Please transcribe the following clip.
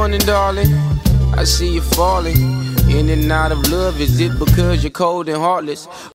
morning, darling. I see you falling in and out of love. Is it because you're cold and heartless?